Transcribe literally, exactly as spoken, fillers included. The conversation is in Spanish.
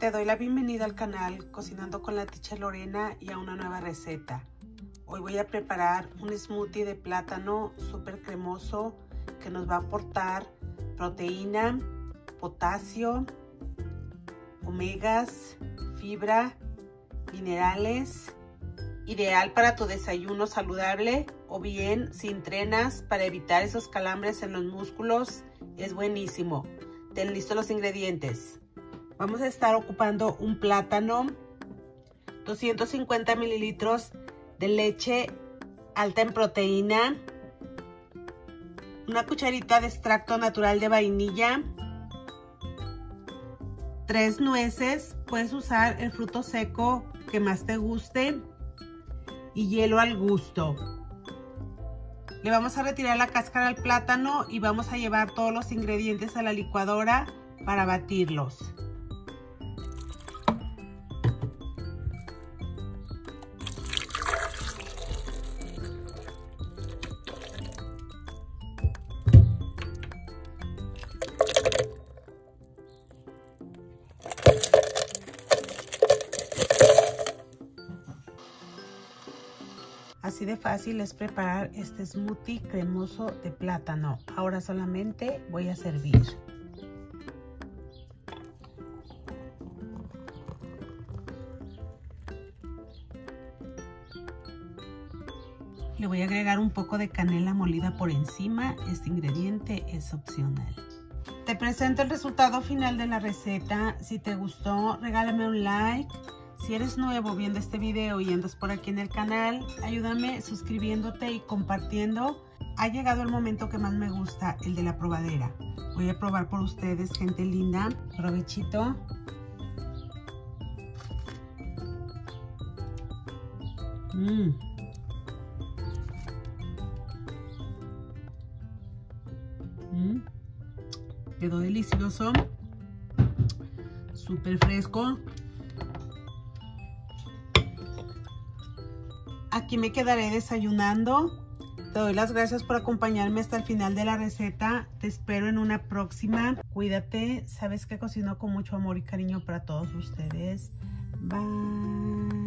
te doy la bienvenida al canal Cocinando con la Teacher Lorena y a una nueva receta. Hoy voy a preparar un smoothie de plátano súper cremoso que nos va a aportar proteína, potasio, omegas, fibra, minerales, ideal para tu desayuno saludable o bien si entrenas para evitar esos calambres en los músculos, es buenísimo. Ten listos los ingredientes. Vamos a estar ocupando un plátano, doscientos cincuenta mililitros de leche alta en proteína, una cucharita de extracto natural de vainilla, tres nueces, puedes usar el fruto seco que más te guste y hielo al gusto. Le vamos a retirar la cáscara al plátano y vamos a llevar todos los ingredientes a la licuadora para batirlos. Así de fácil es preparar este smoothie cremoso de plátano. Ahora solamente voy a servir. Le voy a agregar un poco de canela molida por encima. Este ingrediente es opcional. Te presento el resultado final de la receta. Si te gustó, regálame un like. Si eres nuevo viendo este video y andas por aquí en el canal, ayúdame suscribiéndote y compartiendo. Ha llegado el momento que más me gusta, el de la probadera. Voy a probar por ustedes, gente linda. Provechito. Mmm. Mm. Quedó delicioso. Súper fresco. Aquí me quedaré desayunando. Te doy las gracias por acompañarme hasta el final de la receta. Te espero en una próxima. Cuídate. Sabes que cocino con mucho amor y cariño para todos ustedes. Bye.